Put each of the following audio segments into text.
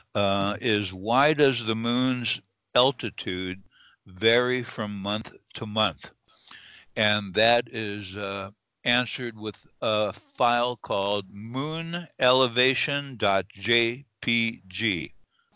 is why does the moon's altitude vary from month to month? And that is answered with a file called moonelevation.jpg.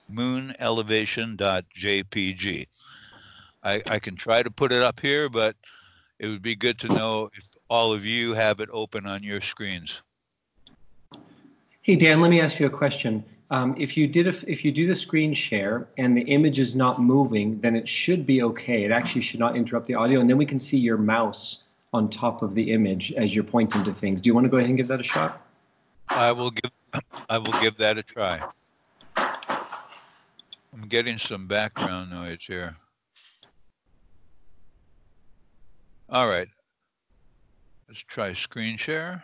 Moonelevation.jpg. I can try to put it up here, but it would be good to know if all of you have it open on your screens. Hey, Dan, let me ask you a question. If you do the screen share and the image is not moving, then it should be okay. It actually should not interrupt the audio, and then we can see your mouse on top of the image as you're pointing to things. Do you want to go ahead and give that a shot? I will give that a try. I'm getting some background noise here. All right. Let's try screen share.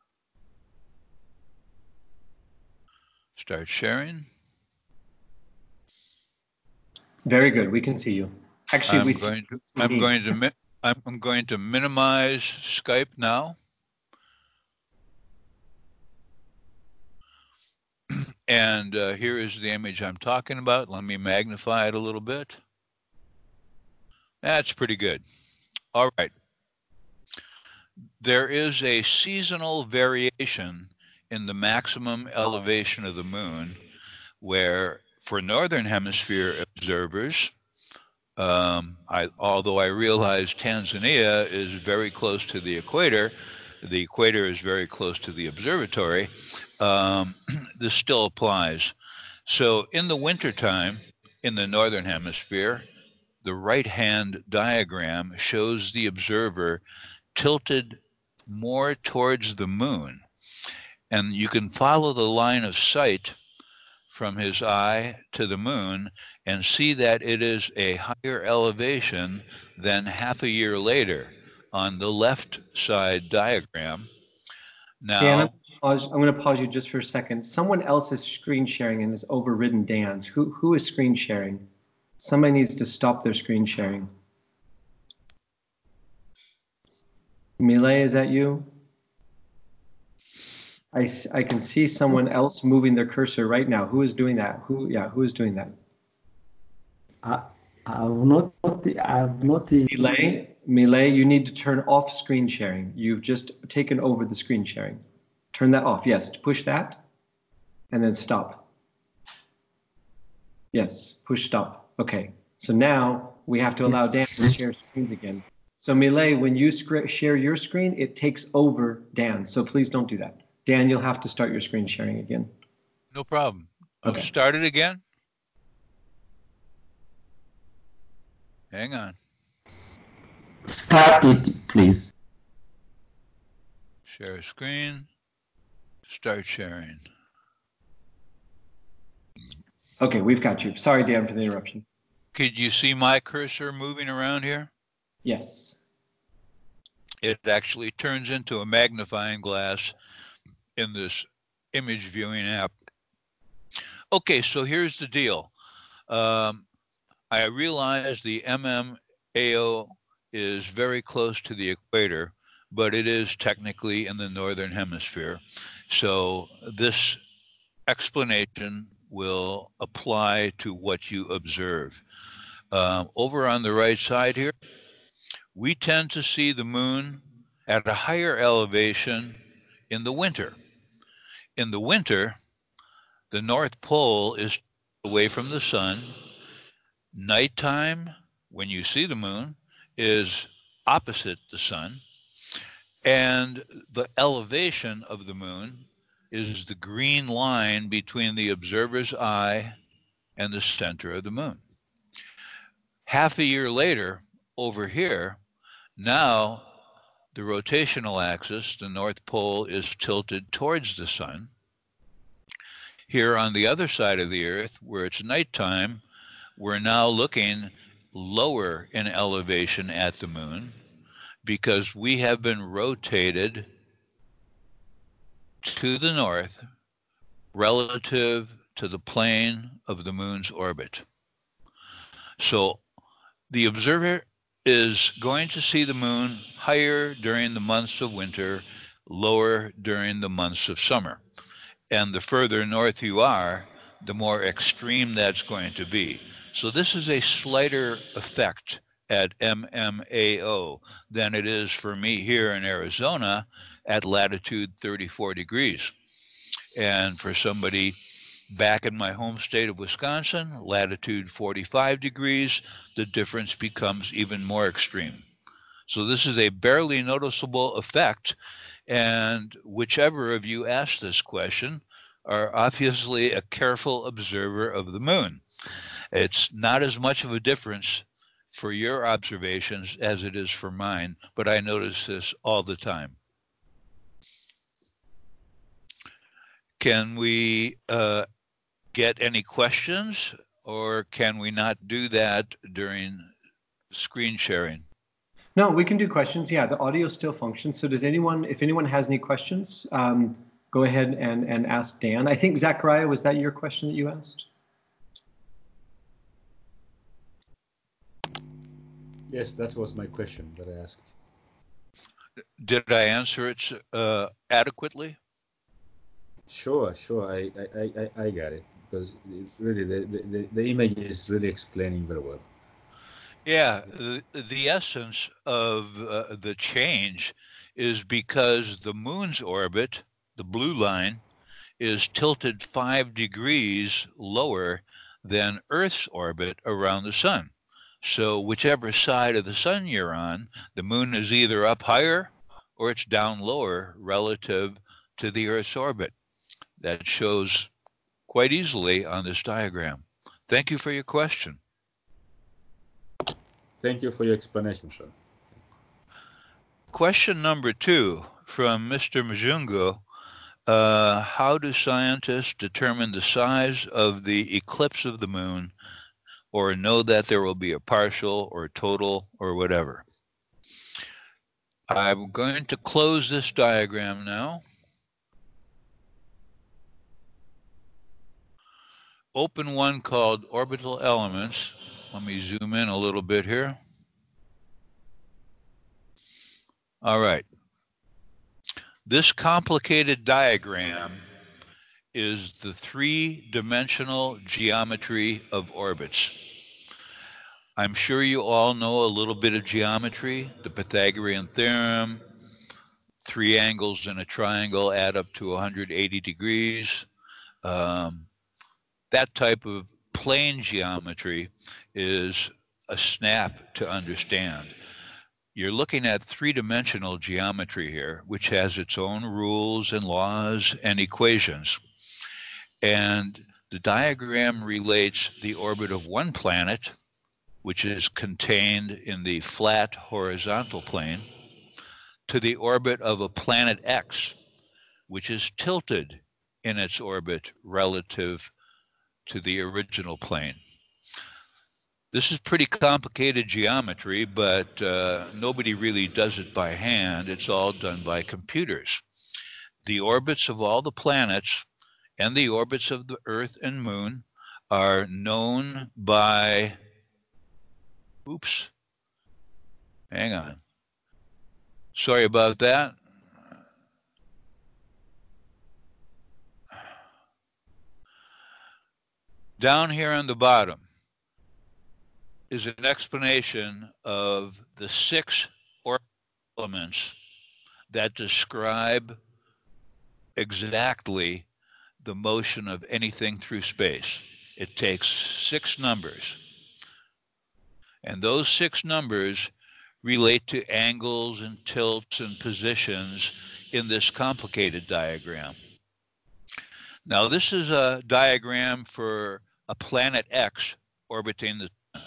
Start sharing. Very good. We can see you. Actually, I'm going to minimize Skype now. And here is the image I'm talking about. Let me magnify it a little bit. That's pretty good. All right. There is a seasonal variation in the maximum elevation of the moon, where for northern hemisphere observers, although I realize Tanzania is very close to the equator is very close to the observatory, this still applies. So in the wintertime, in the northern hemisphere, the right-hand diagram shows the observer tilted more towards the moon. And you can follow the line of sight from his eye to the moon and see that it is a higher elevation than half a year later on the left side diagram. Now, Dan, I'm going to pause you just for a second. Someone else is screen sharing and has overridden Dan's. Who is screen sharing? Somebody needs to stop their screen sharing. Milay, is that you? I can see someone else moving their cursor right now. Who is doing that? Who is doing that? I've not. Milay, you need to turn off screen sharing. You've just taken over the screen sharing. Turn that off. Yes, push that, and then stop. Yes, push stop. Okay. So now we have to allow Dan to share screens again. So Milay, when you share your screen, it takes over Dan. So please don't do that. Dan, you'll have to start your screen sharing again. No problem. Okay. I'll start it again. Hang on. Start it, please. Share screen. Start sharing. Okay, we've got you. Sorry, Dan, for the interruption. Could you see my cursor moving around here? Yes. It actually turns into a magnifying glass in this image viewing app. Okay, so here's the deal. I realize the MMAO is very close to the equator, but it is technically in the northern hemisphere. So this explanation will apply to what you observe. Over on the right side here, we tend to see the moon at a higher elevation in the winter. In the winter, the North Pole is away from the sun. Nighttime, when you see the moon, is opposite the sun. And the elevation of the moon is the green line between the observer's eye and the center of the moon. Half a year later, over here, now the rotational axis, the North Pole, is tilted towards the sun. Here on the other side of the Earth, where it's nighttime, we're now looking lower in elevation at the moon because we have been rotated to the north relative to the plane of the moon's orbit. So the observer is going to see the moon higher during the months of winter, lower during the months of summer. And the further north you are, the more extreme that's going to be. So this is a slighter effect at MMAO than it is for me here in Arizona at latitude 34 degrees. And for somebody back in my home state of Wisconsin, latitude 45 degrees, the difference becomes even more extreme. So this is a barely noticeable effect, and whichever of you asked this question are obviously a careful observer of the moon. It's not as much of a difference for your observations as it is for mine, but I notice this all the time. Can we get any questions, or can we not do that during screen sharing? No, we can do questions. Yeah, the audio still functions. So does anyone, if anyone has any questions, go ahead and ask Dan. I think, Zachariah, was that your question that you asked? Yes, that was my question that I asked. Did I answer it adequately? Sure, I got it, because really the image is really explaining very well. Yeah, the essence of the change is because the moon's orbit, the blue line, is tilted 5 degrees lower than Earth's orbit around the sun. So whichever side of the sun you're on, the moon is either up higher or it's down lower relative to the Earth's orbit. That shows quite easily on this diagram. Thank you for your question. Thank you for your explanation, sir. Question number 2 from Mr. Mjungo. How do scientists determine the size of the eclipse of the moon, or know that there will be a partial or total or whatever? I'm going to close this diagram now. Open one called orbital elements. Let me zoom in a little bit here. All right. This complicated diagram is the three-dimensional geometry of orbits. I'm sure you all know a little bit of geometry, the Pythagorean theorem, 3 angles in a triangle add up to 180 degrees. That type of plane geometry is a snap to understand. You're looking at three-dimensional geometry here, which has its own rules and laws and equations. And the diagram relates the orbit of one planet, which is contained in the flat horizontal plane, to the orbit of a planet X, which is tilted in its orbit relative to the original plane. This is pretty complicated geometry, but nobody really does it by hand. It's all done by computers. The orbits of all the planets and the orbits of the Earth and Moon are known by, oops, hang on. Sorry about that. Down here on the bottom is an explanation of the 6 elements that describe exactly the motion of anything through space. It takes 6 numbers. And those 6 numbers relate to angles and tilts and positions in this complicated diagram. Now, this is a diagram for a planet X orbiting the sun.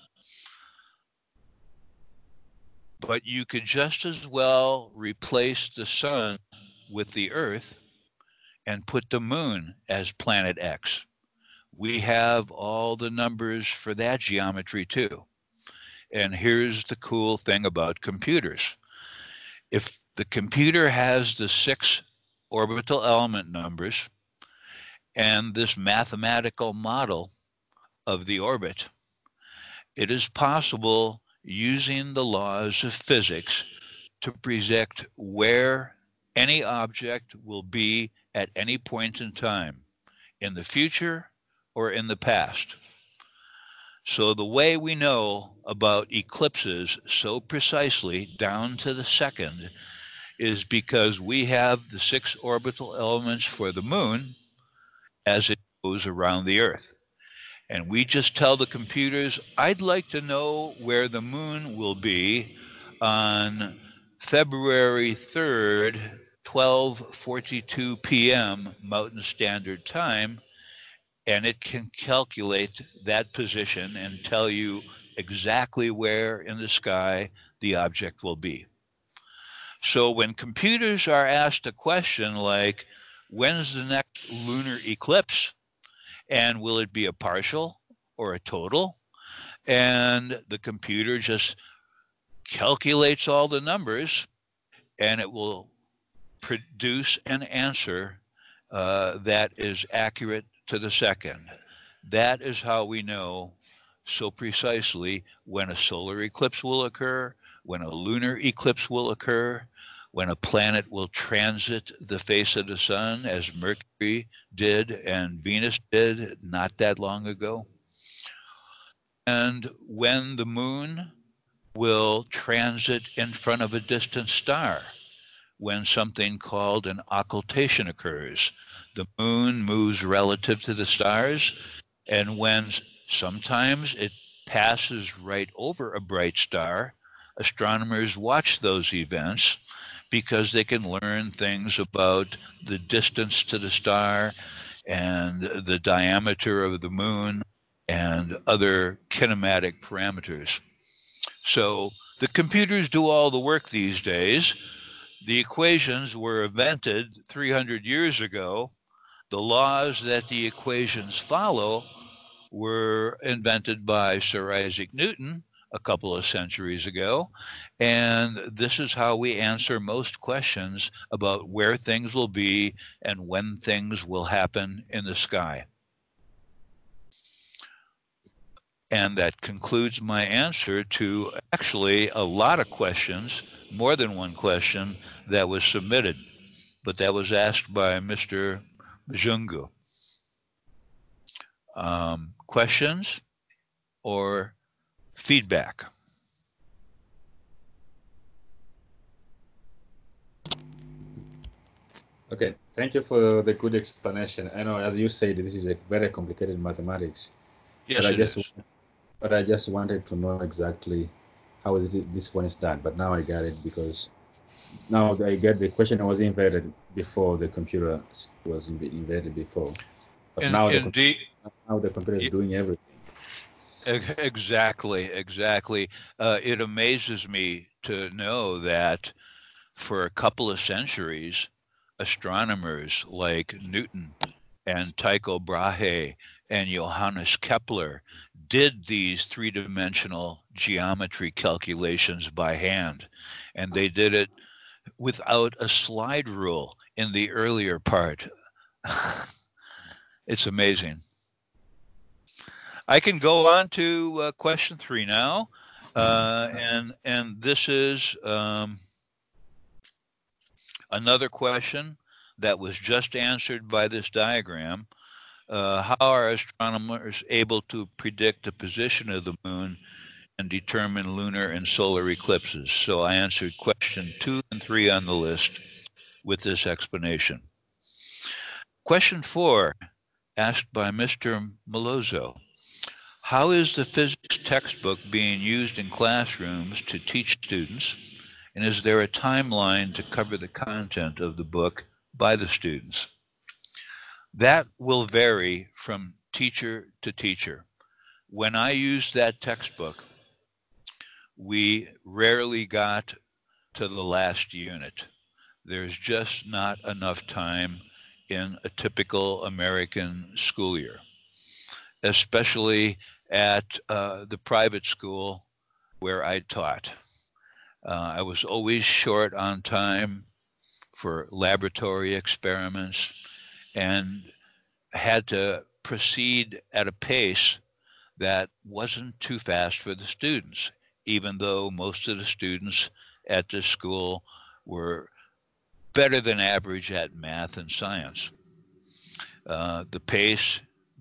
But you could just as well replace the sun with the Earth and put the moon as planet X. We have all the numbers for that geometry too. And here's the cool thing about computers. If the computer has the 6 orbital element numbers and this mathematical model of the orbit, it is possible, using the laws of physics, to predict where any object will be at any point in time, in the future or in the past. So the way we know about eclipses so precisely down to the second is because we have the 6 orbital elements for the moon as it goes around the Earth. And we just tell the computers, I'd like to know where the moon will be on February 3rd, 12:42 p.m. Mountain Standard Time, and it can calculate that position and tell you exactly where in the sky the object will be. So when computers are asked a question like, when's the next lunar eclipse? And will it be a partial or a total? And the computer just calculates all the numbers and it will produce an answer that is accurate to the second. That is how we know so precisely when a solar eclipse will occur, when a lunar eclipse will occur, when a planet will transit the face of the sun, as Mercury did and Venus did not that long ago, and when the moon will transit in front of a distant star, when something called an occultation occurs. The moon moves relative to the stars, and when sometimes it passes right over a bright star, astronomers watch those events because they can learn things about the distance to the star and the diameter of the moon and other kinematic parameters. So the computers do all the work these days. The equations were invented 300 years ago. The laws that the equations follow were invented by Sir Isaac Newton a couple of centuries ago. And this is how we answer most questions about where things will be and when things will happen in the sky. And that concludes my answer to actually a lot of questions, more than one question that was submitted, but that was asked by Mr. Mzungu. Questions or feedback? Okay, thank you for the good explanation. I know, as you said, this is a very complicated mathematics. Yes, but I just wanted to know exactly how this one is done. But now I got it, because now I get the question was invented before the computer was invented before. But now the computer is doing everything. Exactly. It amazes me to know that for a couple of centuries, astronomers like Newton and Tycho Brahe and Johannes Kepler did these three-dimensional geometry calculations by hand. And they did it without a slide rule in the earlier part. It's amazing. I can go on to question 3 now. And this is another question that was just answered by this diagram. How are astronomers able to predict the position of the moon and determine lunar and solar eclipses? So I answered question 2 and 3 on the list with this explanation. Question 4, asked by Mr. Melozzo. How is the physics textbook being used in classrooms to teach students? And is there a timeline to cover the content of the book by the students? That will vary from teacher to teacher. When I used that textbook, we rarely got to the last unit. There's just not enough time in a typical American school year, especially at the private school where I taught. I was always short on time for laboratory experiments and had to proceed at a pace that wasn't too fast for the students, even though most of the students at this school were better than average at math and science. The pace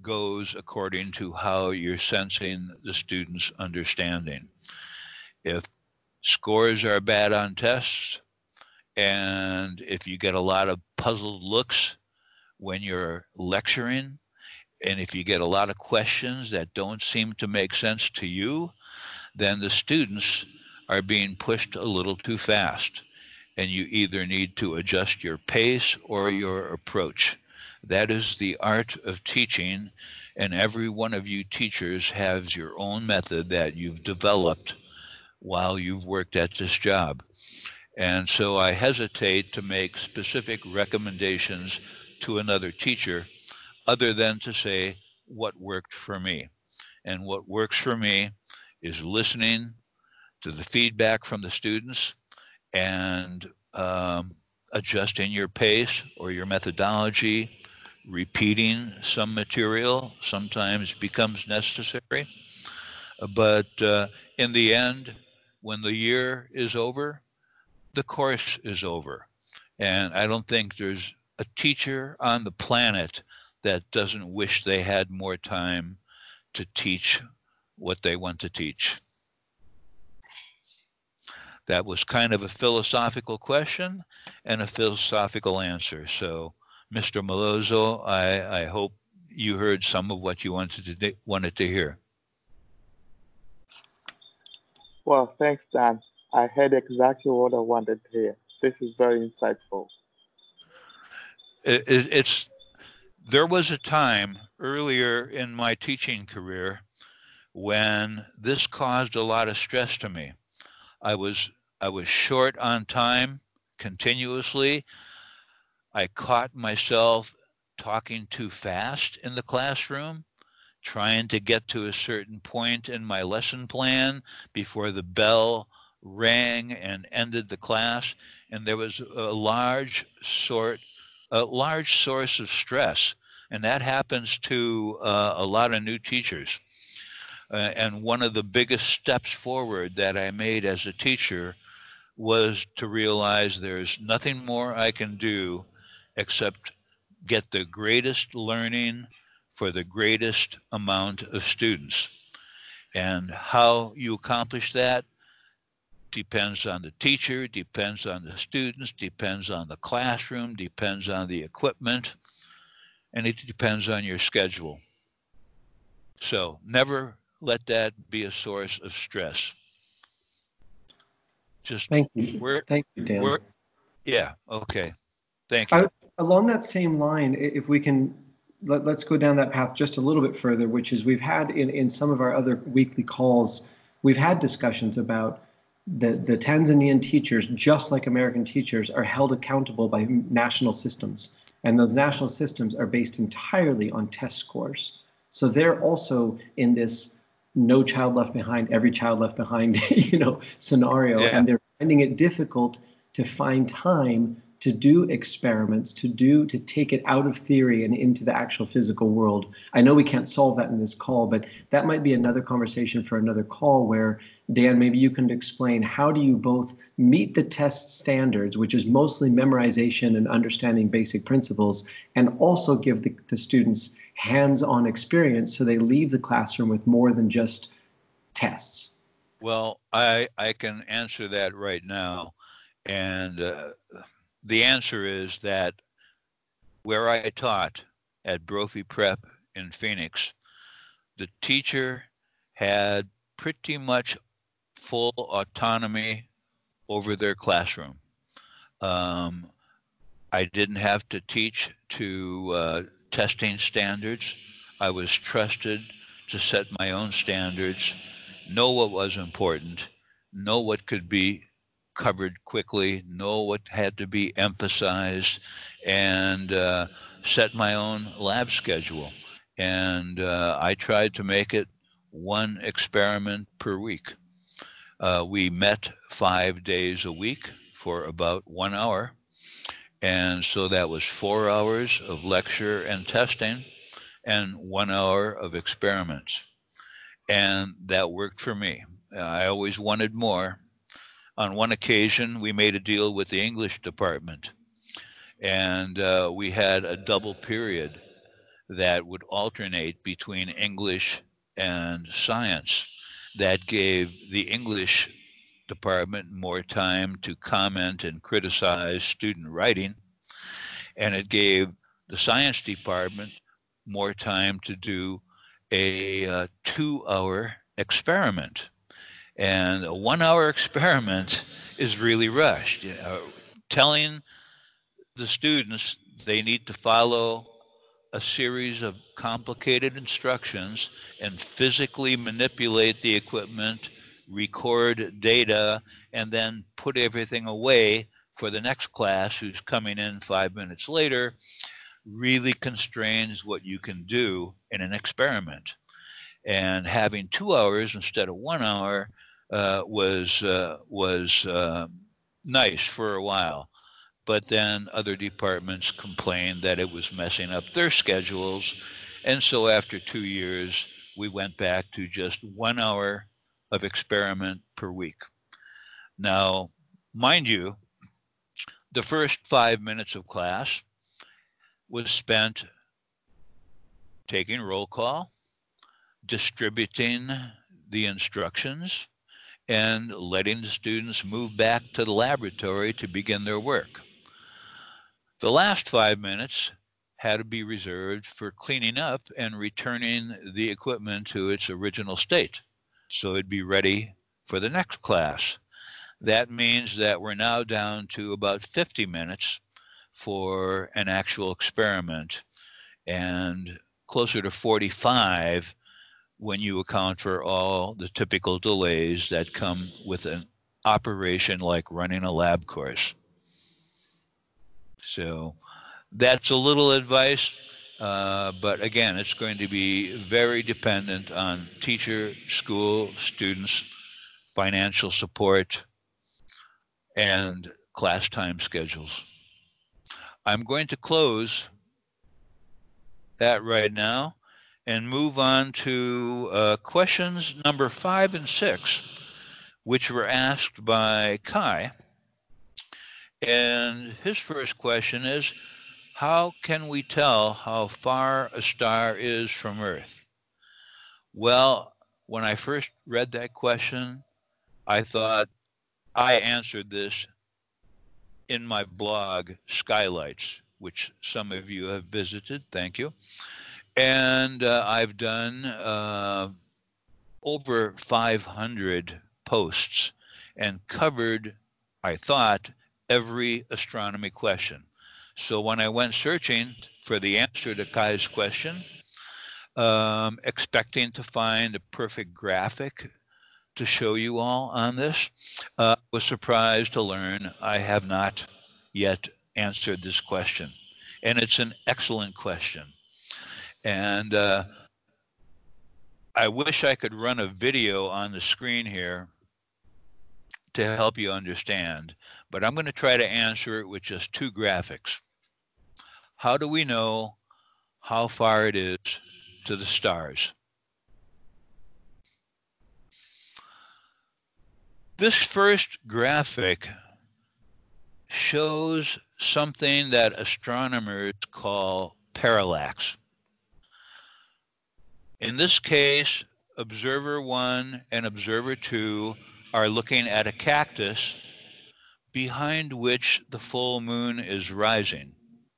goes according to how you're sensing the student's understanding. If scores are bad on tests, and if you get a lot of puzzled looks when you're lecturing, and if you get a lot of questions that don't seem to make sense to you, then the students are being pushed a little too fast. And you either need to adjust your pace or your approach. That is the art of teaching, and every one of you teachers has your own method that you've developed while you've worked at this job. And so I hesitate to make specific recommendations to another teacher other than to say what worked for me. And what works for me is listening to the feedback from the students and adjusting your pace or your methodology, repeating some material sometimes becomes necessary. But in the end, when the year is over, the course is over. And I don't think there's a teacher on the planet that doesn't wish they had more time to teach what they want to teach. That was kind of a philosophical question and a philosophical answer. So, Mr. Malozzo, I hope you heard some of what you wanted to hear. Well, thanks, Dan. I heard exactly what I wanted to hear. This is very insightful. There was a time earlier in my teaching career when this caused a lot of stress to me. I was short on time continuously. I caught myself talking too fast in the classroom, trying to get to a certain point in my lesson plan before the bell rang and ended the class. And there was a large source of stress. And that happens to a lot of new teachers. And one of the biggest steps forward that I made as a teacher was to realize there's nothing more I can do except get the greatest learning for the greatest amount of students. And how you accomplish that depends on the teacher, depends on the students, depends on the classroom, depends on the equipment, and it depends on your schedule. So never let that be a source of stress. Just thank you. Thank you, Dan. Yeah, okay. Thank you. Along that same line, if we can, let's go down that path just a little bit further, which is we've had in some of our other weekly calls, we've had discussions about the Tanzanian teachers, just like American teachers, are held accountable by national systems. And those national systems are based entirely on test scores. So they're also in this no child left behind, every child left behind, scenario. Yeah. And they're finding it difficult to find time to do experiments, to take it out of theory and into the actual physical world. I know we can't solve that in this call, but that might be another conversation for another call where, Dan, maybe you can explain how do you both meet the test standards, which is mostly memorization and understanding basic principles, and also give the students hands-on experience so they leave the classroom with more than just tests. Well, I can answer that right now. And the answer is that where I taught at Brophy Prep in Phoenix, the teacher had pretty much full autonomy over their classroom. I didn't have to teach to testing standards. I was trusted to set my own standards, know what was important, know what could be covered quickly, know what had to be emphasized, and set my own lab schedule. And I tried to make it one experiment per week. We met 5 days a week for about 1 hour. And so that was 4 hours of lecture and testing and 1 hour of experiments. And that worked for me. I always wanted more. On one occasion, we made a deal with the English department, and we had a double period. that would alternate between English and science. That gave the English department more time to comment and criticize student writing, and it gave the science department more time to do a 2-hour experiment. And a 1-hour experiment is really rushed. Telling the students they need to follow a series of complicated instructions and physically manipulate the equipment, record data, and then put everything away for the next class who's coming in 5 minutes later really constrains what you can do in an experiment. And having 2 hours instead of 1 hour was nice for a while. But then other departments complained that it was messing up their schedules. And so after 2 years, we went back to just 1 hour of experiment per week. Now, mind you, the first 5 minutes of class was spent taking roll call, distributing the instructions, and letting the students move back to the laboratory to begin their work. The last 5 minutes had to be reserved for cleaning up and returning the equipment to its original state, so it'd be ready for the next class. That means that we're now down to about 50 minutes for an actual experiment and closer to 45 when you account for all the typical delays that come with an operation like running a lab course. So that's a little advice, but again, it's going to be very dependent on teacher, school, students, financial support, and class time schedules. I'm going to close that right now and move on to questions number 5 and 6, which were asked by Kai. And his first question is, how can we tell how far a star is from Earth? Well, when I first read that question, I thought I answered this in my blog, Skylights, which some of you have visited. Thank you. And I've done over 500 posts and covered, I thought, every astronomy question. So when I went searching for the answer to Kai's question, expecting to find a perfect graphic to show you all on this, was surprised to learn I have not yet answered this question. And it's an excellent question. And I wish I could run a video on the screen here to help you understand, but I'm going to try to answer it with just 2 graphics. How do we know how far it is to the stars? This first graphic shows something that astronomers call parallax. In this case, observer 1 and observer 2 are looking at a cactus behind which the full moon is rising.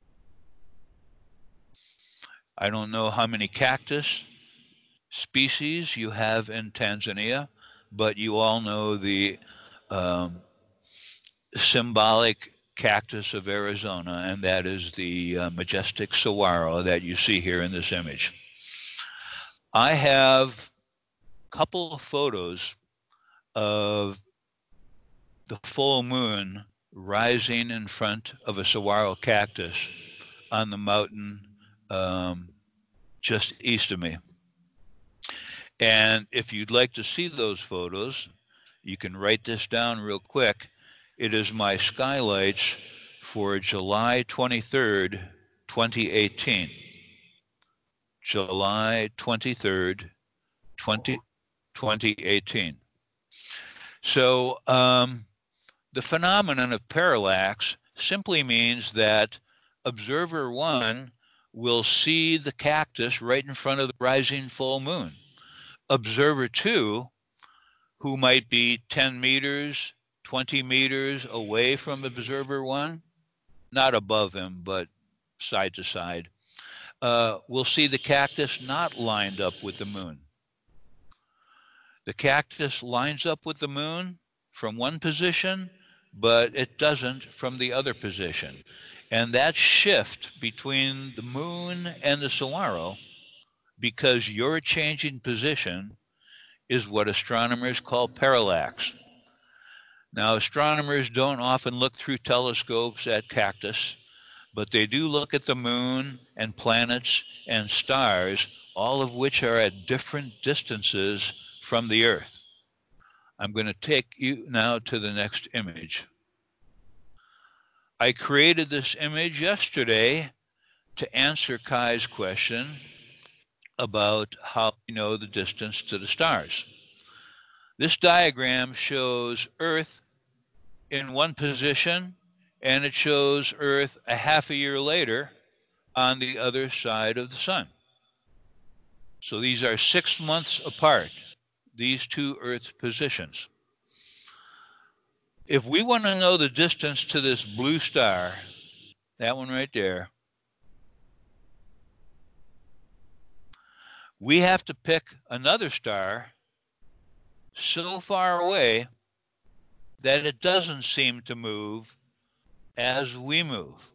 I don't know how many cactus species you have in Tanzania, but you all know the symbolic cactus of Arizona, and that is the majestic saguaro that you see here in this image. I have a couple of photos of the full moon rising in front of a saguaro cactus on the mountain just east of me. And if you'd like to see those photos, you can write this down real quick. It is my skylights for July 23rd, 2018. July 23rd, 2018. So the phenomenon of parallax simply means that observer 1 will see the cactus right in front of the rising full moon. Observer 2, who might be 10 meters, 20 meters away from observer 1, not above him, but side to side, will see the cactus not lined up with the moon. The cactus lines up with the moon from one position, but it doesn't from the other position. And that shift between the moon and the saguaro, because you're changing position, is what astronomers call parallax. Now, astronomers don't often look through telescopes at cactus, but they do look at the moon and planets and stars, all of which are at different distances from the Earth. I'm going to take you now to the next image. I created this image yesterday to answer Kai's question about how we know the distance to the stars. This diagram shows Earth in one position, and it shows Earth a half a year later on the other side of the sun. So these are 6 months apart, these two Earth positions. If we want to know the distance to this blue star, that one right there, we have to pick another star so far away that it doesn't seem to move as we move.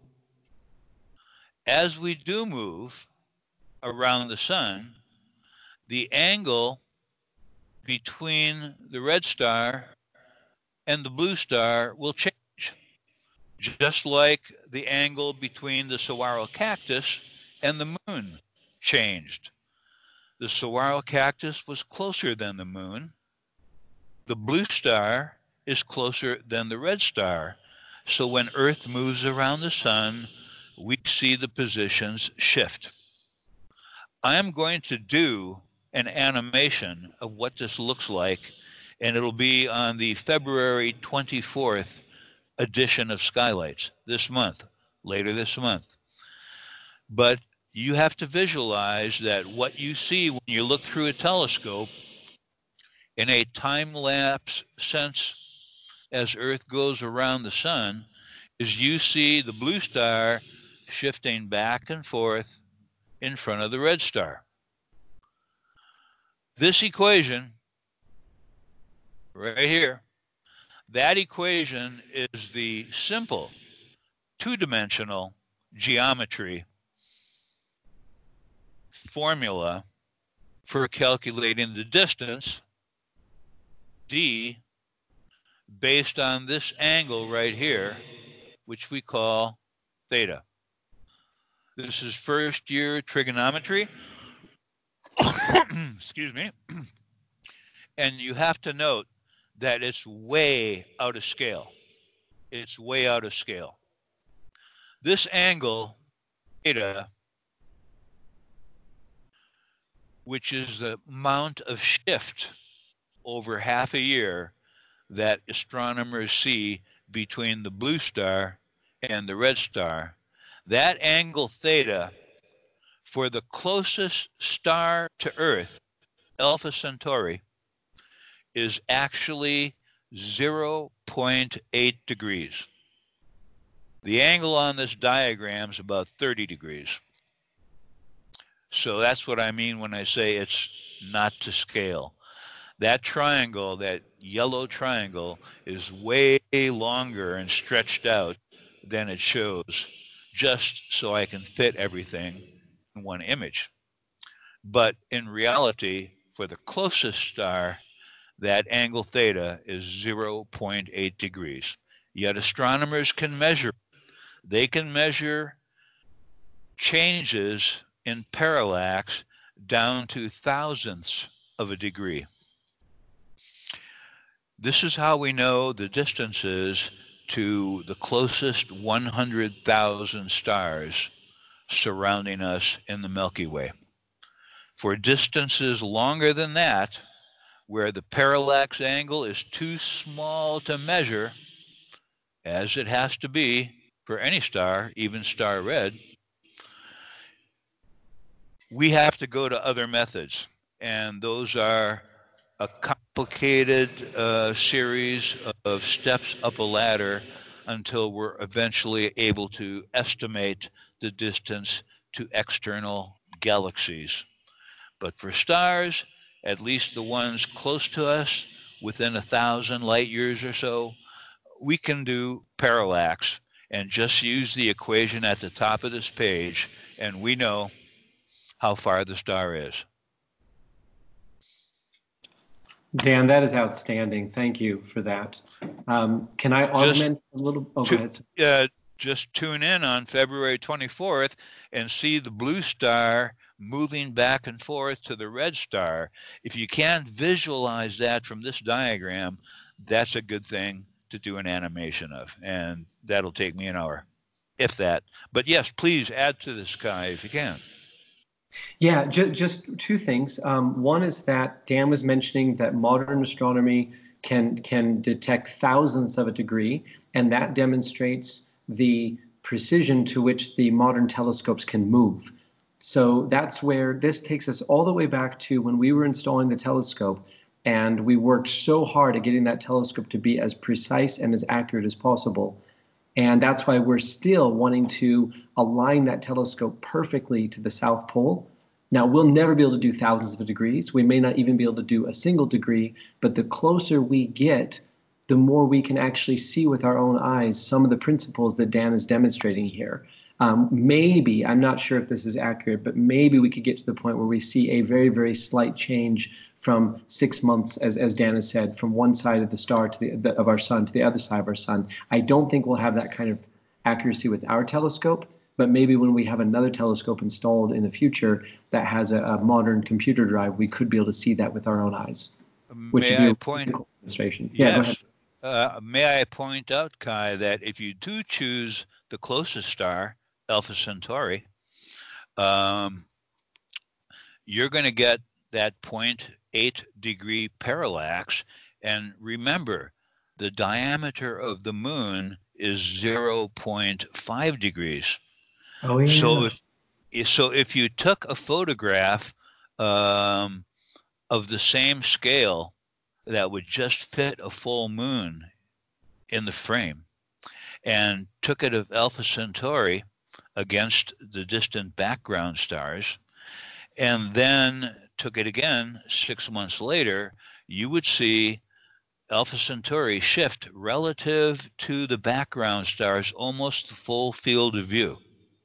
As we do move around the sun, the angle between the red star and the blue star will change, just like the angle between the saguaro cactus and the moon changed. The saguaro cactus was closer than the moon. The blue star is closer than the red star. So when Earth moves around the sun, we see the positions shift. I am going to do an animation of what this looks like, and it'll be on the February 24th edition of Skylights this month, later this month. But you have to visualize that what you see when you look through a telescope in a time-lapse sense as Earth goes around the sun is you see the blue star shifting back and forth in front of the red star. This equation right here, that equation is the simple two-dimensional geometry formula for calculating the distance, d, based on this angle right here, which we call theta. This is first year trigonometry. Excuse me. And you have to note that it's way out of scale. It's way out of scale. This angle, theta, which is the amount of shift over half a year that astronomers see between the blue star and the red star, that angle theta for the closest star to Earth, Alpha Centauri, is actually 0.8 degrees. The angle on this diagram is about 30 degrees. So that's what I mean when I say it's not to scale. That triangle, that yellow triangle, is way longer and stretched out than it shows, just so I can fit everything in one image. But in reality, for the closest star, that angle theta is 0.8 degrees. Yet astronomers can measure. They can measure changes in parallax down to thousandths of a degree. This is how we know the distances to the closest 100,000 stars surrounding us in the Milky Way. For distances longer than that, where the parallax angle is too small to measure, as it has to be for any star, even star red, we have to go to other methods, and those are a complicated series of steps up a ladder until we're eventually able to estimate the distance to external galaxies. But for stars, at least the ones close to us, within 1,000 light years or so, we can do parallax and just use the equation at the top of this page, and we know how far the star is. Dan, that is outstanding. Thank you for that. Can I augment a little? Oh, go ahead. Just tune in on February 24th and see the blue star moving back and forth to the red star. If you can't visualize that from this diagram, that's a good thing to do an animation of, and that'll take me an hour, if that. But yes, please add to this, Kai, if you can. Yeah, just two things. One is that Dan was mentioning that modern astronomy can detect thousandths of a degree, and that demonstrates the precision to which the modern telescopes can move. So that's where this takes us all the way back to when we were installing the telescope, and we worked so hard at getting that telescope to be as precise and as accurate as possible. And that's why we're still wanting to align that telescope perfectly to the South Pole. Now, we'll never be able to do thousands of degrees. We may not even be able to do a single degree, but the closer we get, the more we can actually see with our own eyes some of the principles that Dan is demonstrating here. Maybe, I'm not sure if this is accurate, but maybe we could get to the point where we see a very, very slight change from 6 months, as Dan has said, from one side of the star to of our sun to the other side of our sun. I don't think we'll have that kind of accuracy with our telescope, but maybe when we have another telescope installed in the future that has a modern computer drive, we could be able to see that with our own eyes. Which would be a cool demonstration. Yeah, yes. Go ahead. May I point out, Kai, that if you do choose the closest star, Alpha Centauri, you're going to get that 0.8 degree parallax. And remember, the diameter of the moon is 0.5 degrees. Oh, yeah. So if you took a photograph of the same scale that would just fit a full moon in the frame, and took it of Alpha Centauri against the distant background stars, and then took it again 6 months later, you would see Alpha Centauri shift relative to the background stars almost the full field of view.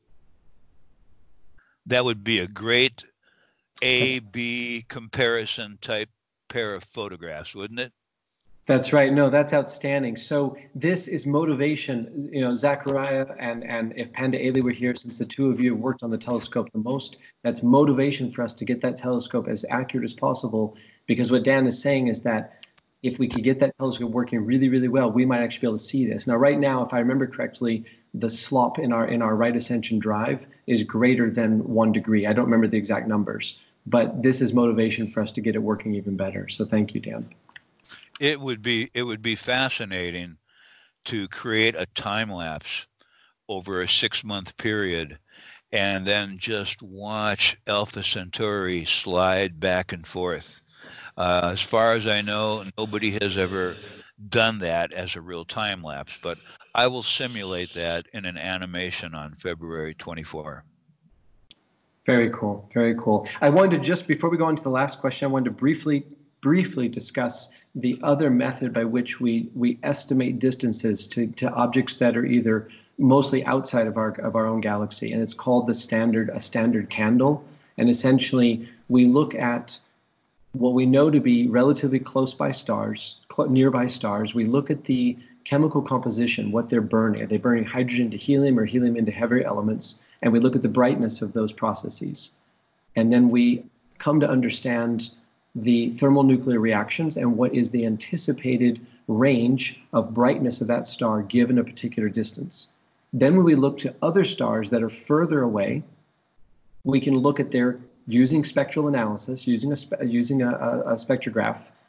That would be a great A-B comparison type pair of photographs, wouldn't it? That's right. No, that's outstanding. So this is motivation. You know, Zachariah and if Panda Ailey were here, since the two of you have worked on the telescope the most, that's motivation for us to get that telescope as accurate as possible. Because what Dan is saying is that if we could get that telescope working really, really well, we might actually be able to see this. Now, right now, if I remember correctly, the slop in our right ascension drive is greater than 1 degree. I don't remember the exact numbers, but this is motivation for us to get it working even better. So thank you, Dan. It would be fascinating to create a time lapse over a 6-month period and then just watch Alpha Centauri slide back and forth. As far as I know, nobody has ever done that as a real time lapse, but I will simulate that in an animation on February 24. Very cool. Very cool. I wanted to just, before we go on to the last question, I wanted to briefly discuss the other method by which we estimate distances to objects that are either mostly outside of our own galaxy, and it's called a standard candle. And essentially, we look at what we know to be relatively close by stars, nearby stars. We look at the chemical composition, what they're burning. Are they burning hydrogen to helium or helium into heavier elements? And we look at the brightness of those processes. And then we come to understand the thermonuclear reactions and what is the anticipated range of brightness of that star given a particular distance. Then when we look to other stars that are further away, we can look at their, using spectral analysis, using a spectrograph,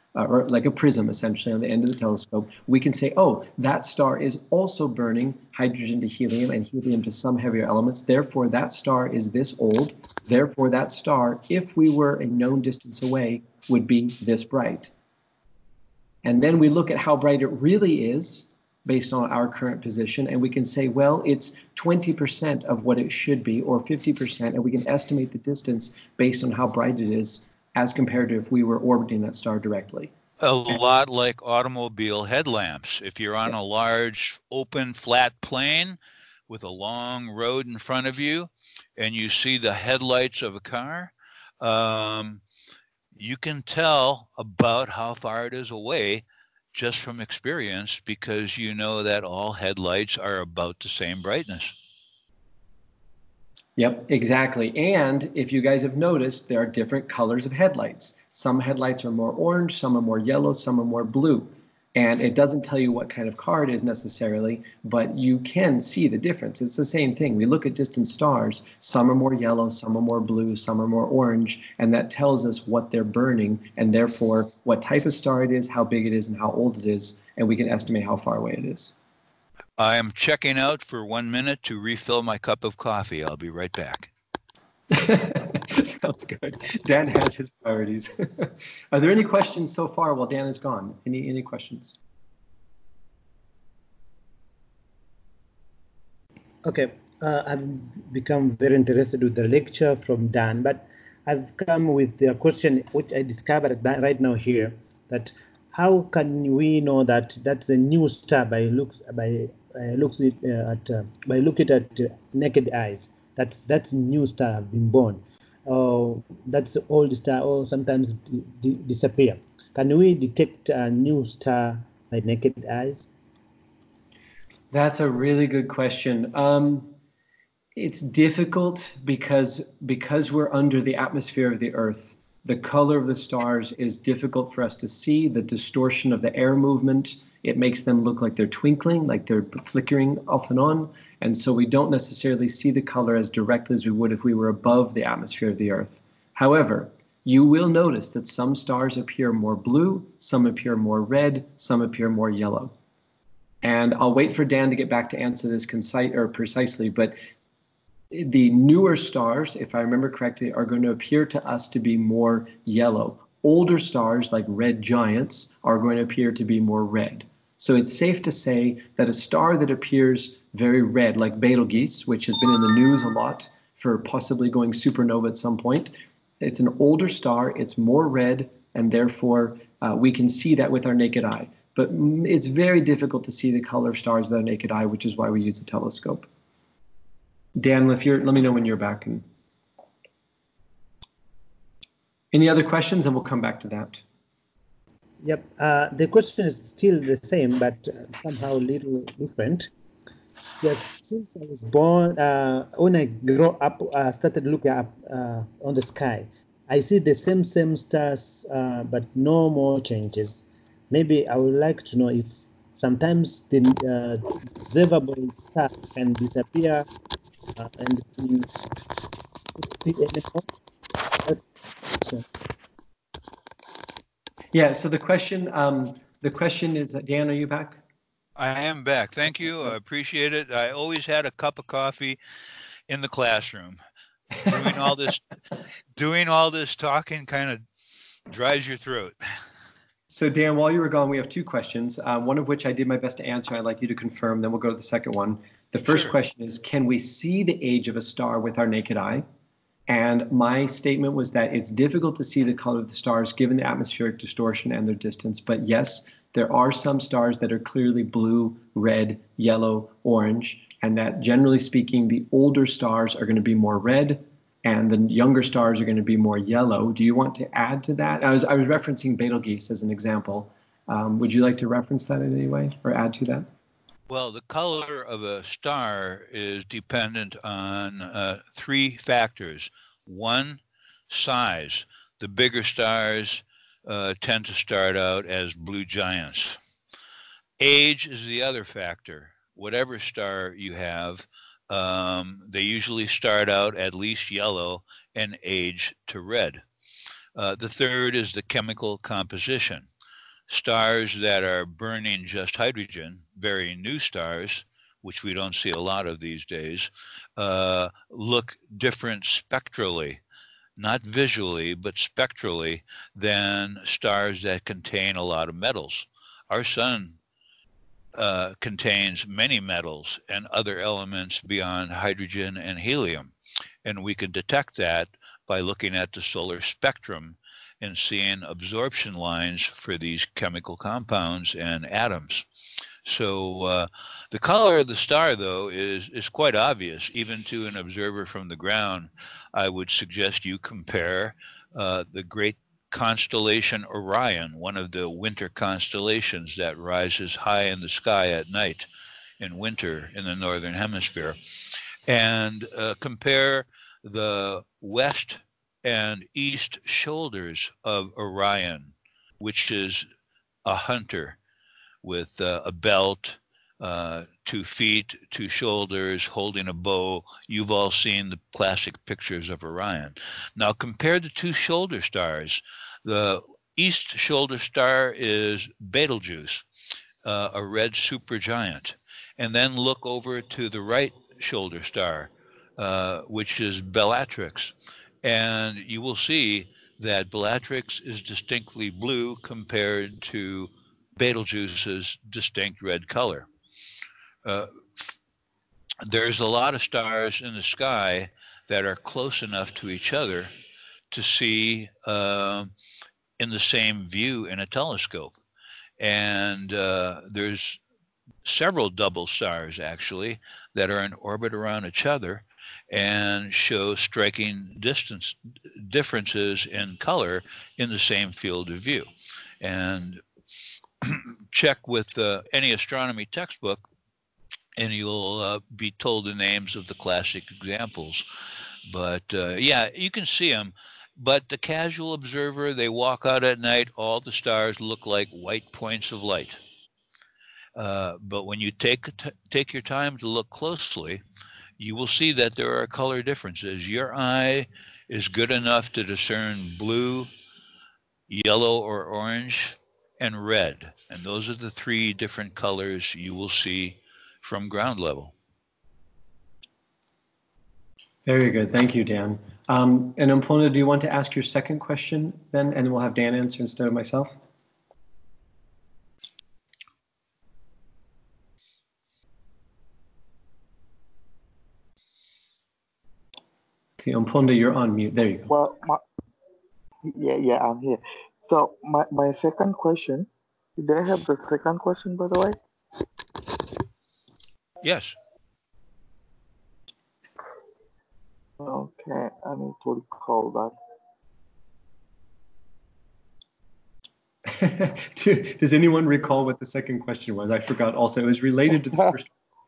or like a prism essentially on the end of the telescope, we can say, oh, that star is also burning hydrogen to helium and helium to some heavier elements. Therefore, that star is this old. Therefore, that star, if we were a known distance away, would be this bright. And then we look at how bright it really is based on our current position, and we can say, well, it's 20% of what it should be, or 50%, and we can estimate the distance based on how bright it is as compared to if we were orbiting that star directly. A lot like automobile headlamps. If you're on a large, open, flat plain with a long road in front of you, and you see the headlights of a car, you can tell about how far it is away just from experience, because you know that all headlights are about the same brightness. Yep, exactly. And if you guys have noticed, there are different colors of headlights. Some headlights are more orange, some are more yellow, some are more blue. And it doesn't tell you what kind of car it is necessarily, but you can see the difference. It's the same thing. We look at distant stars. Some are more yellow, some are more blue, some are more orange, and that tells us what they're burning, and therefore what type of star it is, how big it is, and how old it is, and we can estimate how far away it is. I am checking out for 1 minute to refill my cup of coffee. I'll be right back. Sounds good. Dan has his priorities. Are there any questions so far while Dan is gone? Any questions? Okay, I've become very interested with the lecture from Dan, but I've come with a question which I discovered right now here, that how can we know that that's a new star by looking at naked eyes? That's new star have been born. That's old star, or sometimes disappear. Can we detect a new star by naked eyes? That's a really good question. It's difficult because we're under the atmosphere of the Earth. The color of the stars is difficult for us to see. The distortion of the air movement, it makes them look like they're twinkling, like they're flickering off and on. And so we don't necessarily see the color as directly as we would if we were above the atmosphere of the Earth. However, you will notice that some stars appear more blue, some appear more red, some appear more yellow. And I'll wait for Dan to get back to answer this precisely, but the newer stars, if I remember correctly, are going to appear to us to be more yellow. Older stars, like red giants, are going to appear to be more red. So it's safe to say that a star that appears very red, like Betelgeuse, which has been in the news a lot for possibly going supernova at some point, it's an older star, it's more red, and therefore we can see that with our naked eye. But it's very difficult to see the color of stars with our naked eye, which is why we use the telescope. Dan, let me know when you're back. And any other questions, and we'll come back to that. Yep. The question is still the same, but somehow a little different. Yes, since I was born, when I grew up, started looking up on the sky, I see the same stars, but no more changes. Maybe I would like to know if sometimes the observable star can disappear and see anymore. Yeah. So the question is, Dan, are you back? I am back. Thank you. I appreciate it. I always had a cup of coffee in the classroom. Doing all this talking kind of dries your throat. So Dan, while you were gone, we have two questions, one of which I did my best to answer. I'd like you to confirm, then we'll go to the second one. The first question is, can we see the age of a star with our naked eye? And my statement was that it's difficult to see the color of the stars given the atmospheric distortion and their distance. But yes, there are some stars that are clearly blue, red, yellow, orange, and that generally speaking, the older stars are going to be more red, and the younger stars are going to be more yellow. Do you want to add to that? I was referencing Betelgeuse as an example. Would you like to reference that in any way or add to that? Well, the color of a star is dependent on three factors. One, size. The bigger stars tend to start out as blue giants. Age is the other factor. Whatever star you have, they usually start out at least yellow and age to red. The third is the chemical composition. stars that are burning just hydrogen, very new stars, which we don't see a lot of these days, look different spectrally, not visually, but spectrally, than stars that contain a lot of metals. Our sun contains many metals and other elements beyond hydrogen and helium. And we can detect that by looking at the solar spectrum and seeing absorption lines for these chemical compounds and atoms. So the color of the star, though, is quite obvious, even to an observer from the ground. I would suggest you compare the great constellation Orion, one of the winter constellations that rises high in the sky at night in winter in the northern hemisphere, and compare the west and east shoulders of Orion, which is a hunter with a belt, 2 feet, 2 shoulders, holding a bow. You've all seen the classic pictures of Orion. Now compare the 2 shoulder stars. The east shoulder star is Betelgeuse, a red supergiant. And then look over to the right shoulder star, which is Bellatrix. And you will see that Bellatrix is distinctly blue compared to Betelgeuse's distinct red color. There's a lot of stars in the sky that are close enough to each other to see in the same view in a telescope. And there's several double stars, actually, that are in orbit around each other and show striking differences in color in the same field of view. And check with any astronomy textbook, and you'll be told the names of the classic examples. But yeah, you can see them. But the casual observer, they walk out at night, all the stars look like white points of light. But when you take your time to look closely, you will see that there are color differences. Your eye is good enough to discern blue, yellow or orange, and red. And those are the 3 different colors you will see from ground level. Very good. Thank you, Dan. And Mpondo, do you want to ask your second question then, and we'll have Dan answer instead of myself? See, Mpondo, you're on mute. There you go. Well, yeah, I'm here. So my second question, did I have the second question, by the way? Yes. Okay, I need to recall that. Does anyone recall what the second question was? I forgot also. It was related to the first.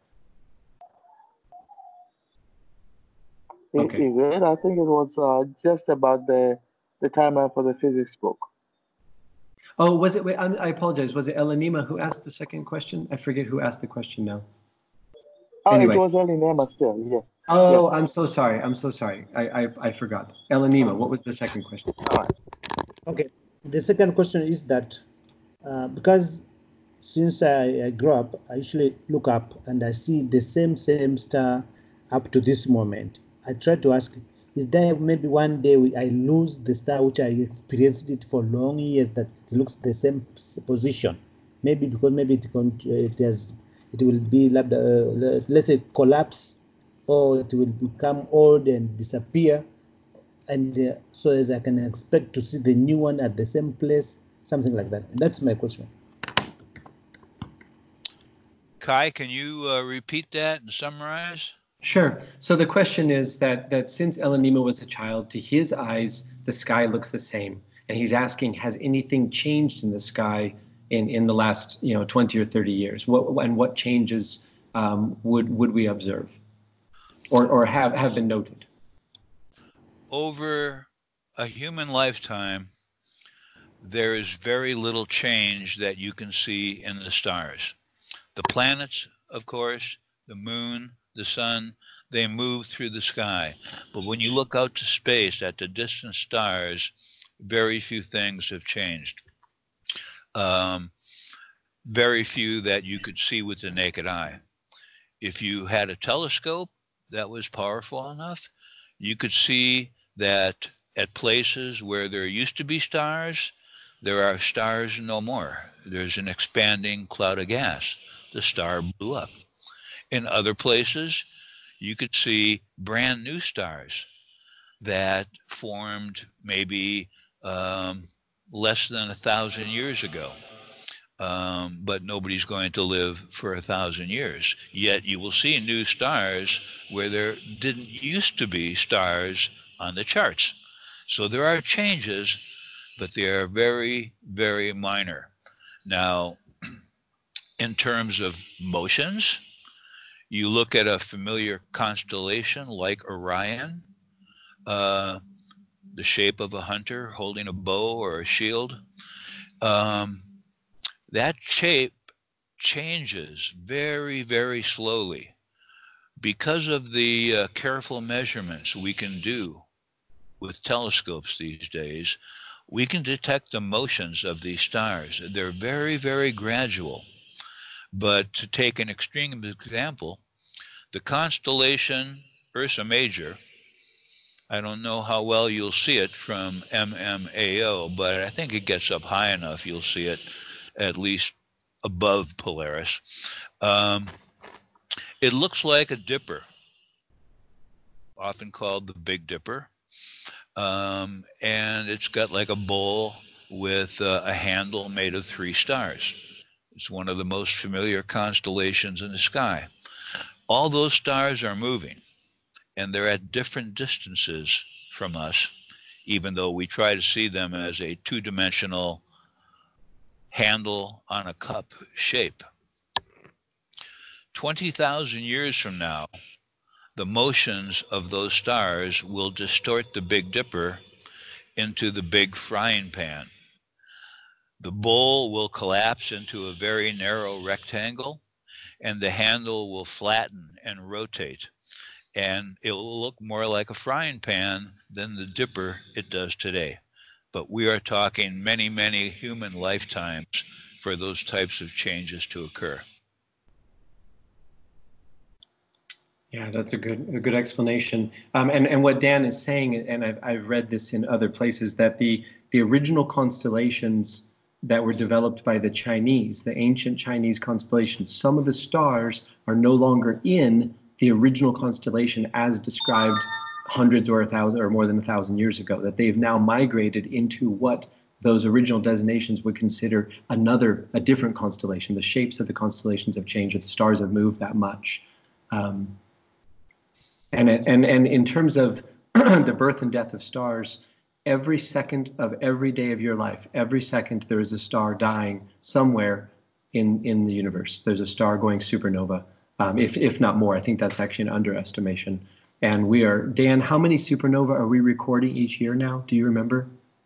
Okay. Is it? I think it was just about the timeline for the physics book. Oh, was it? Wait, I apologize. Was it Elanima who asked the second question? I forget who asked the question now. Oh, anyway. It was Elanima still, yeah. Oh, yeah. I'm so sorry. I'm so sorry. I forgot. Elanima, what was the second question? All right. Okay. The second question is that because since I grew up, I usually look up and I see the same star up to this moment. I try to ask, is there maybe one day I lose the star which I experienced it for long years that it looks the same position? Maybe because maybe it will be let's say collapse, or it will become old and disappear, and so as I can expect to see the new one at the same place, something like that. That's my question. Kai, can you repeat that and summarize? Sure. So the question is that since Elanima was a child, to his eyes, the sky looks the same. And he's asking, has anything changed in the sky in the last 20 or 30 years? What changes would we observe or have been noted? Over a human lifetime, there is very little change that you can see in the stars. The planets, of course, the moon, the sun, they move through the sky. But when you look out to space at the distant stars, very few things have changed. Very few that you could see with the naked eye. If you had a telescope that was powerful enough, you could see that at places where there used to be stars, there are stars no more. There's an expanding cloud of gas. The star blew up. In other places, you could see brand new stars that formed maybe less than 1,000 years ago. But nobody's going to live for 1,000 years. Yet you will see new stars where there didn't used to be stars on the charts. So there are changes, but they are very, very minor. Now, in terms of motions, you look at a familiar constellation like Orion, the shape of a hunter holding a bow or a shield. That shape changes very, very slowly. Because of the careful measurements we can do with telescopes these days, we can detect the motions of these stars. They're very, very gradual. But to take an extreme example, the constellation Ursa Major, I don't know how well you'll see it from MMAO, but I think it gets up high enough you'll see it at least above Polaris. It looks like a dipper, often called the Big Dipper. And it's got like a bowl with a handle made of 3 stars. It's one of the most familiar constellations in the sky. All those stars are moving, and they're at different distances from us, even though we try to see them as a 2-dimensional handle on a cup shape. 20,000 years from now, the motions of those stars will distort the Big Dipper into the big frying pan. The bowl will collapse into a very narrow rectangle, and the handle will flatten and rotate, and it will look more like a frying pan than the dipper it does today. But we are talking many, many human lifetimes for those types of changes to occur. Yeah, that's a good explanation. And what Dan is saying, and I've read this in other places, that the original constellations that were developed by the Chinese, the ancient Chinese constellations, some of the stars are no longer in the original constellation as described hundreds or 1,000 or more than 1,000 years ago, that they've now migrated into what those original designations would consider a different constellation. The shapes of the constellations have changed, or the stars have moved that much. And in terms of the birth and death of stars, every second of every day of your life, every second there is a star dying somewhere in the universe. There's a star going supernova, if not more. I think that's actually an underestimation. And we are, Dan, how many supernova are we recording each year now? Do you remember?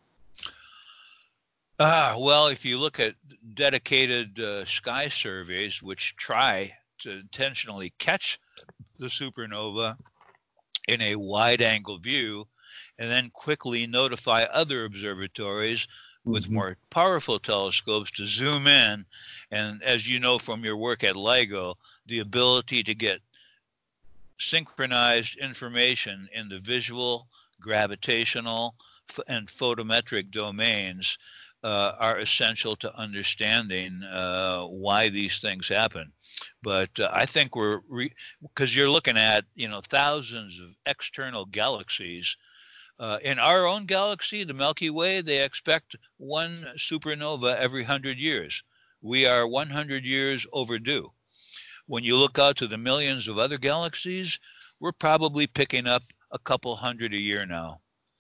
Well, if you look at dedicated sky surveys, which try to intentionally catch the supernova in a wide-angle view, and then quickly notify other observatories with more powerful telescopes to zoom in. And as you know from your work at LIGO, the ability to get synchronized information in the visual, gravitational, and photometric domains are essential to understanding why these things happen. But I think because you're looking at, thousands of external galaxies. In our own galaxy, the Milky Way, they expect one supernova every 100 years. We are 100 years overdue. When you look out to the millions of other galaxies, we're probably picking up a couple hundred a year now.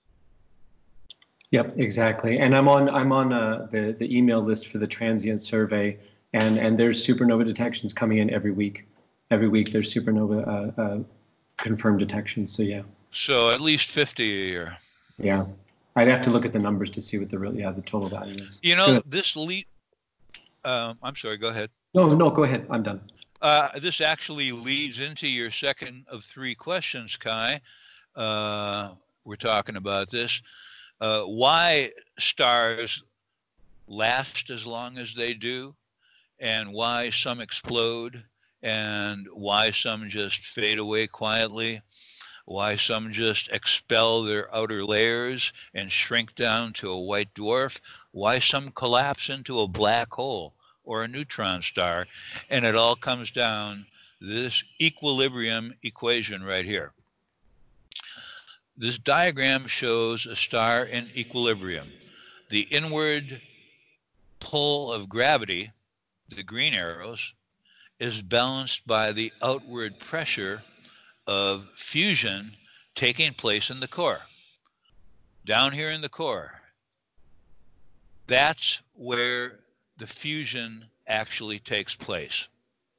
Yep, exactly. And I'm on the email list for the transient survey, and there's supernova detections coming in every week. Every week there's supernova confirmed detections. So yeah. So at least 50 a year. Yeah, I'd have to look at the numbers to see what the total value is. I'm sorry. Go ahead. No, go ahead. I'm done. This actually leads into your second of 3 questions, Kai. We're talking about this. Why stars last as long as they do, and why some explode, and why some just fade away quietly, why some just expel their outer layers and shrink down to a white dwarf, why some collapse into a black hole or a neutron star, and it all comes down to this equilibrium equation right here. This diagram shows a star in equilibrium. The inward pull of gravity, the green arrows, is balanced by the outward pressure of fusion taking place in the core. Down here in the core, that's where the fusion actually takes place.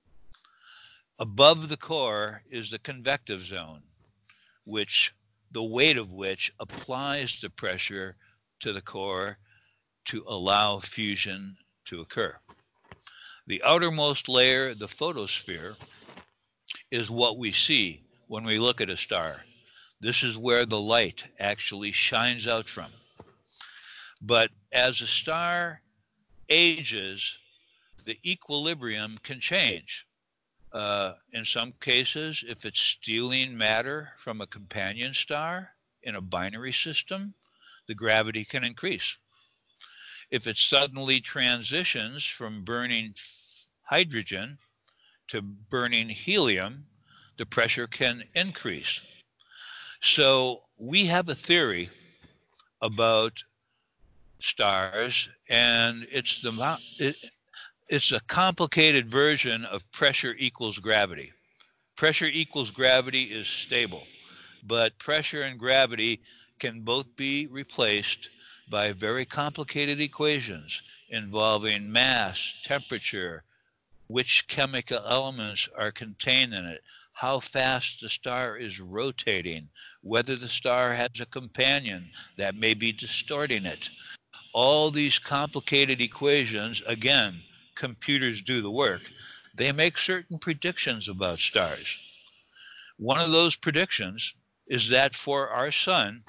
Above the core is the convective zone, which the weight of which applies the pressure to the core to allow fusion to occur. The outermost layer, the photosphere, is what we see when we look at a star. This is where the light actually shines out from. But as a star ages, the equilibrium can change. In some cases, if it's stealing matter from a companion star in a binary system, the gravity can increase. If it suddenly transitions from burning hydrogen to burning helium, the pressure can increase. So we have a theory about stars, and it's a complicated version of pressure equals gravity. Pressure equals gravity is stable, but pressure and gravity can both be replaced by very complicated equations involving mass, temperature, which chemical elements are contained in it, how fast the star is rotating, whether the star has a companion that may be distorting it. All these complicated equations, again, computers do the work. They make certain predictions about stars. One of those predictions is that for our sun,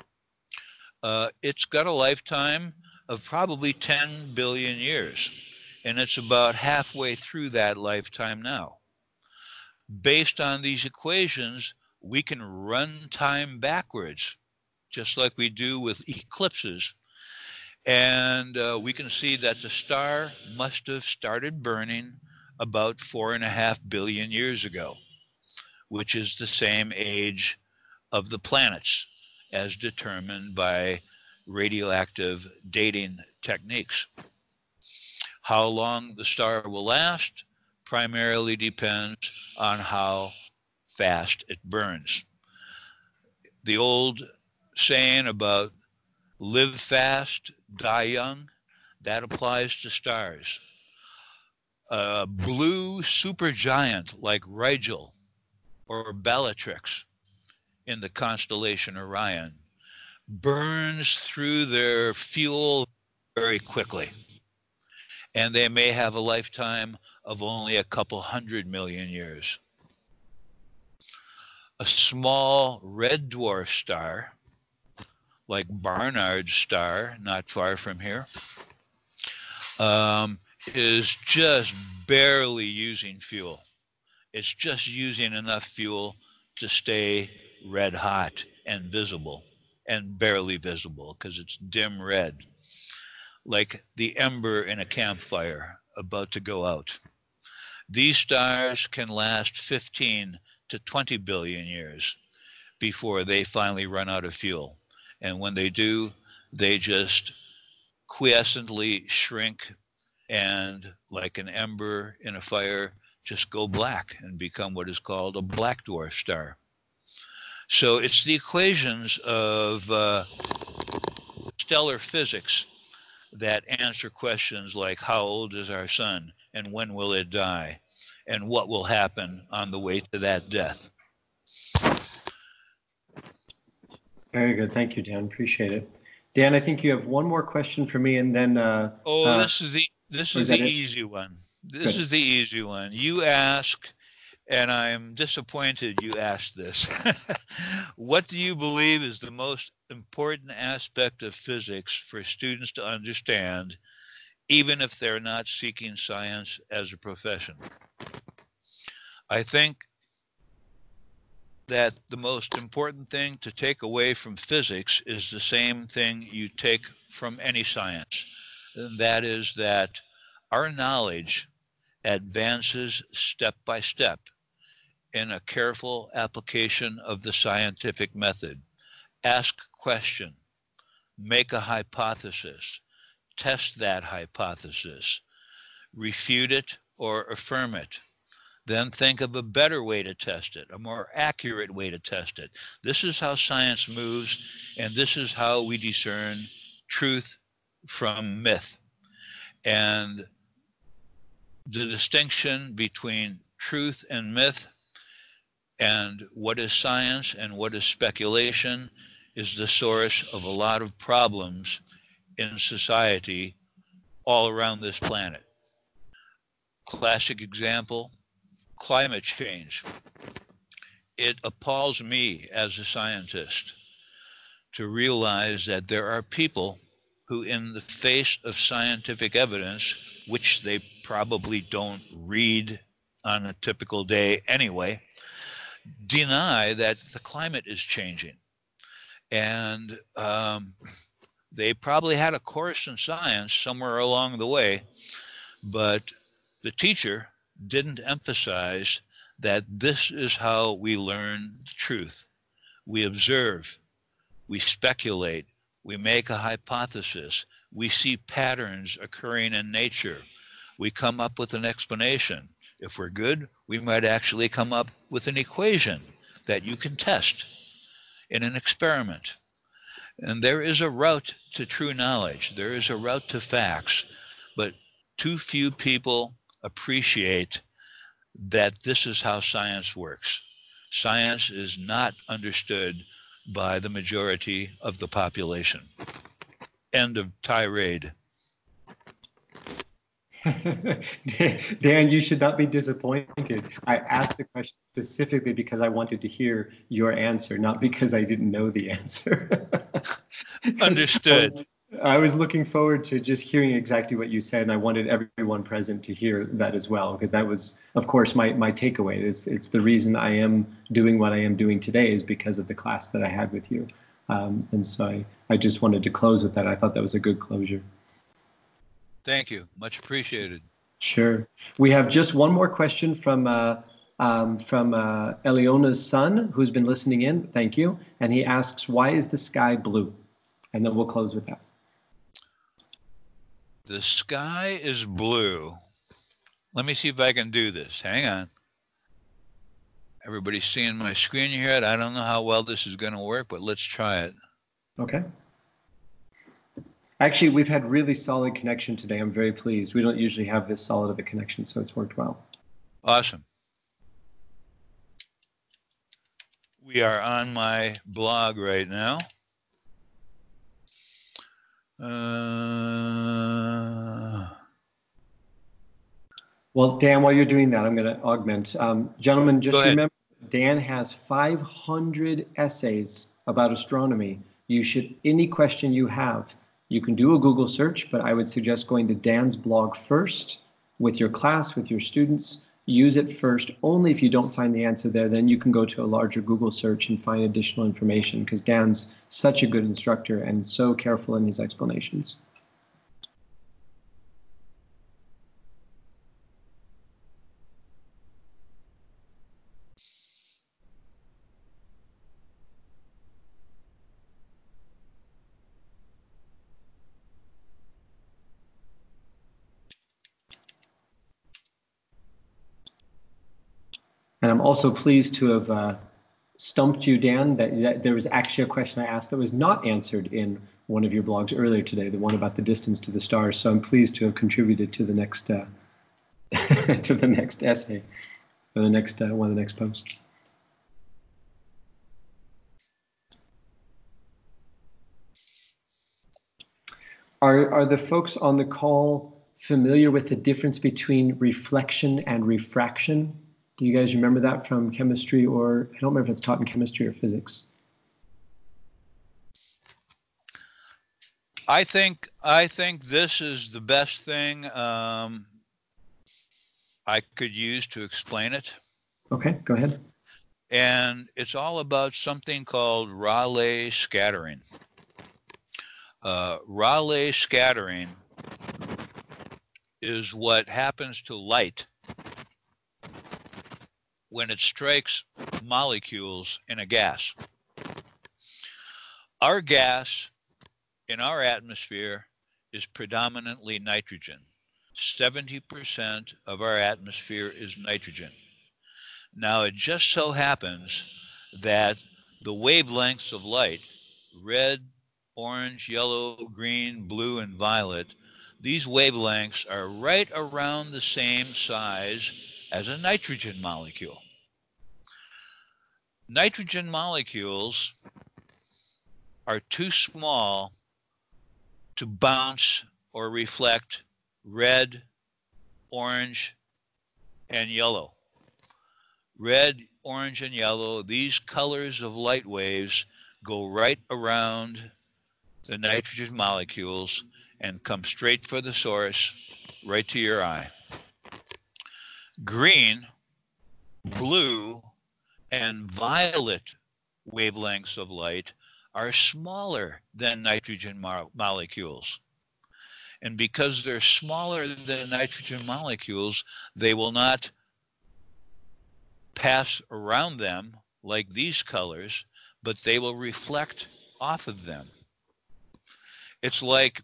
it's got a lifetime of probably 10 billion years, and it's about halfway through that lifetime now. Based on these equations, we can run time backwards, just like we do with eclipses. And we can see that the star must have started burning about 4.5 billion years ago, which is the same age of the planets as determined by radioactive dating techniques. How long the star will last primarily depends on how fast it burns. The old saying about live fast, die young, that applies to stars. A blue supergiant like Rigel or Bellatrix in the constellation Orion burns through their fuel very quickly, and they may have a lifetime of only a couple 100 million years. A small red dwarf star like Barnard's star, not far from here, is just barely using fuel. It's just using enough fuel to stay red hot and visible, and barely visible because it's dim red, like the ember in a campfire about to go out. These stars can last 15 to 20 billion years before they finally run out of fuel. And when they do, they just quiescently shrink and, like an ember in a fire, just go black and become what is called a black dwarf star. So it's the equations of stellar physics that answer questions like how old is our sun and when will it die and what will happen on the way to that death. Very good. Thank you, Dan. Appreciate it. Dan, I think you have one more question for me, and then. This is the easy one. This is the easy one. You ask, and I'm disappointed you asked this. What do you believe is the most important aspect of physics for students to understand, even if they're not seeking science as a profession. I think that the most important thing to take away from physics is the same thing you take from any science. And that is that our knowledge advances step by step in a careful application of the scientific method. Ask a question, make a hypothesis, test that hypothesis, refute it or affirm it. Then think of a better way to test it, a more accurate way to test it. This is how science moves, and this is how we discern truth from myth. And the distinction between truth and myth and what is science and what is speculation is the source of a lot of problems in society all around this planet. Classic example, climate change. It appalls me as a scientist to realize that there are people who, in the face of scientific evidence, which they probably don't read on a typical day anyway, deny that the climate is changing. And they probably had a course in science somewhere along the way, but the teacher didn't emphasize that this is how we learn the truth. We observe, we speculate, we make a hypothesis, we see patterns occurring in nature, we come up with an explanation. If we're good, we might actually come up with an equation that you can test in an experiment. And there is a route to true knowledge. There is a route to facts, but too few people appreciate that this is how science works. Science is not understood by the majority of the population. End of tirade. Dan, you should not be disappointed. I asked the question specifically because I wanted to hear your answer, not because I didn't know the answer. Understood. I was looking forward to just hearing exactly what you said, and I wanted everyone present to hear that as well, because that was, of course, my takeaway. It's the reason I am doing what I am doing today is because of the class that I had with you. And so I just wanted to close with that. I thought that was a good closure. Thank you. Much appreciated. Sure. We have just one more question from Eliona's son, who's been listening in. Thank you. And he asks, why is the sky blue? And then we'll close with that. The sky is blue. Let me see if I can do this. Hang on. Everybody's seeing my screen here. I don't know how well this is going to work, but let's try it. Okay. Actually, we've had really solid connection today. I'm very pleased. We don't usually have this solid of a connection, so it's worked well. Awesome. We are on my blog right now. Well, Dan, while you're doing that, I'm going to augment. Gentlemen, just remember, Dan has 500 essays about astronomy. You should, any question you have, you can do a Google search, but I would suggest going to Dan's blog first with your class, with your students. Use it first. Only if you don't find the answer there, then you can go to a larger Google search and find additional information, because Dan's such a good instructor and so careful in his explanations. And I'm also pleased to have stumped you, Dan, that there was actually a question I asked that was not answered in one of your blogs earlier today, the one about the distance to the stars. So I'm pleased to have contributed to the next to the next essay, or the next one of the next posts. Are the folks on the call familiar with the difference between reflection and refraction? Do you guys remember that from chemistry, or I don't remember if it's taught in chemistry or physics? I think this is the best thing I could use to explain it. Okay, go ahead. And it's all about something called Rayleigh scattering. Rayleigh scattering is what happens to light when it strikes molecules in a gas. Our gas in our atmosphere is predominantly nitrogen. 70% of our atmosphere is nitrogen. Now, it just so happens that the wavelengths of light, red, orange, yellow, green, blue, and violet, these wavelengths are right around the same size as a nitrogen molecule. Nitrogen molecules are too small to bounce or reflect red, orange, and yellow. Red, orange, and yellow, these colors of light waves go right around the nitrogen molecules and come straight for the source, right to your eye. Green, blue, and violet wavelengths of light are smaller than nitrogen molecules. And because they're smaller than nitrogen molecules, they will not pass around them like these colors, but they will reflect off of them. It's like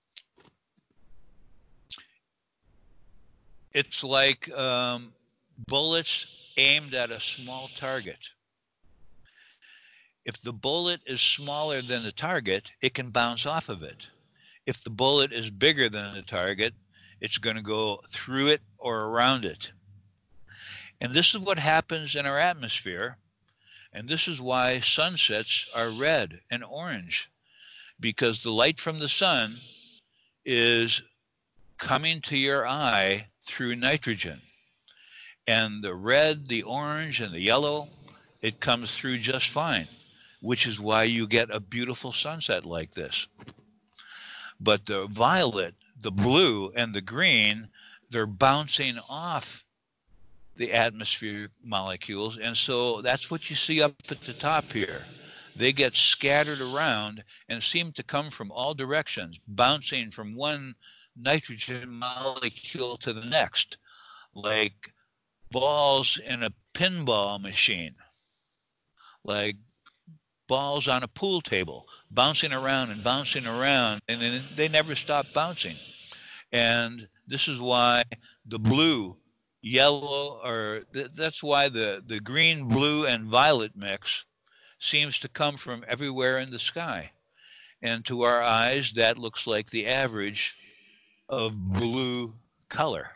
bullets aimed at a small target. If the bullet is smaller than the target, it can bounce off of it. If the bullet is bigger than the target, it's going to go through it or around it. And this is what happens in our atmosphere. And this is why sunsets are red and orange, because the light from the sun is coming to your eye through nitrogen. And the red, the orange, and the yellow, it comes through just fine, which is why you get a beautiful sunset like this. But the violet, the blue, and the green, they're bouncing off the atmosphere molecules. And so that's what you see up at the top here. They get scattered around and seem to come from all directions, bouncing from one nitrogen molecule to the next, like balls in a pinball machine, like balls on a pool table, bouncing around, and then they never stop bouncing. And this is why the blue, yellow, or that's why the green, blue, and violet mix seems to come from everywhere in the sky. And to our eyes, that looks like the average of blue color.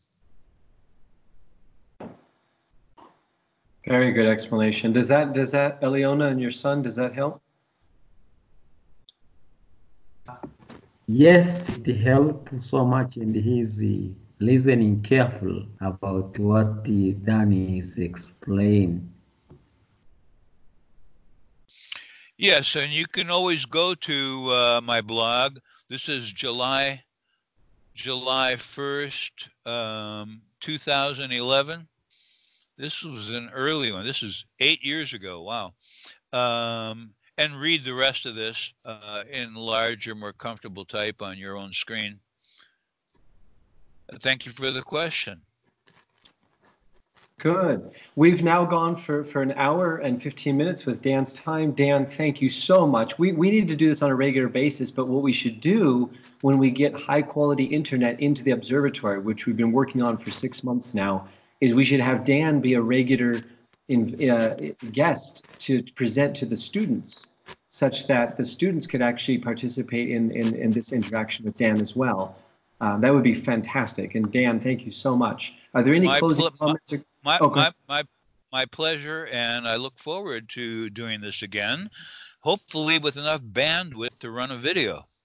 Very good explanation. Does that, Eliona and your son, does that help? Yes, it helps so much, and he's listening careful about what Dan is explaining. Yes, and you can always go to my blog. This is July 1st, 2011. This was an early one. This is 8 years ago. Wow. And read the rest of this in larger, more comfortable type on your own screen. Thank you for the question. Good. We've now gone for an hour and 15 minutes with Dan's time. Dan, thank you so much. We need to do this on a regular basis, but what we should do when we get high quality internet into the observatory, which we've been working on for 6 months now, is we should have Dan be a regular guest to present to the students, such that the students could actually participate in this interaction with Dan as well. That would be fantastic. And Dan, thank you so much. Are there any closing comments? My pleasure, and I look forward to doing this again, hopefully with enough bandwidth to run a video.